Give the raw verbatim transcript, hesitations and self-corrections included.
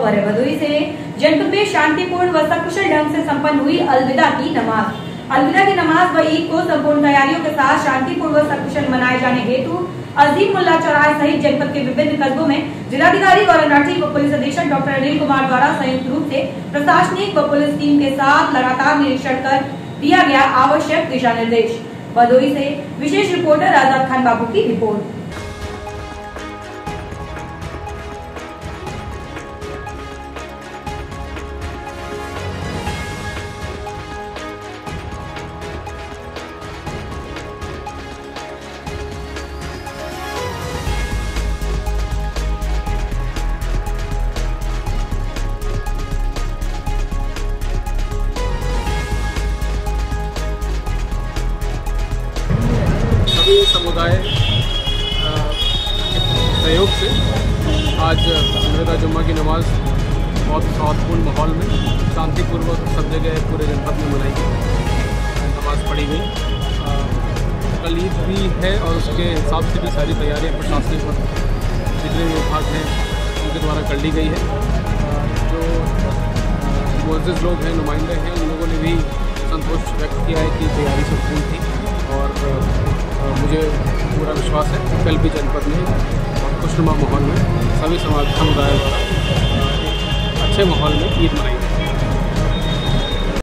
खबर है भदोही से। जनपद में शांतिपूर्ण व सकुशल ढंग से संपन्न हुई अलविदा की नमाज। अलविदा की नमाज व ईद को संपूर्ण तैयारियों के साथ शांतिपूर्ण व सकुशल मनाए जाने हेतु अजीम मुल्ला चौराहे सहित जनपद के विभिन्न कस्बों में जिलाधिकारी और एनआरटी व पुलिस अधीक्षक डॉक्टर अनिल कुमार द्वारा संयुक्त रूप से प्रशासनिक व पुलिस टीम के साथ लगातार निरीक्षण कर दिया गया आवश्यक दिशा निर्देश। भदोही से विशेष रिपोर्टर आजाद खान बाबू की रिपोर्ट। सभी समुदाय सहयोग से आज अलविदा जुम्मा की नमाज बहुत सौहार्दपूर्ण माहौल में शांतिपूर्वक सब जगह पूरे जनपद में मनाई गई, नमाज पढ़ी गई। कल ईद भी है और उसके हिसाब से भी सारी तैयारियां प्रशासनिक और जितने भी विभाग हैं उनके द्वारा कर ली गई है। जो मुअज़्ज़िज़ लोग हैं, नुमाइंदे हैं, उन लोगों ने भी संतोष व्यक्त किया है कि तैयारी संपूर्ण थी और मुझे पूरा विश्वास है कल भी जनपद में और खुशनुमा माहौल में सभी समाज समुदाय द्वारा अच्छे माहौल में ईद मनाई।